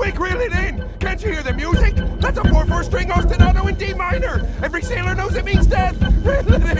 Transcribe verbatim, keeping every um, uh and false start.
Quick, reel it in! Can't you hear the music? That's a four four string ostinato in D minor! Every sailor knows it means death! Reel it in!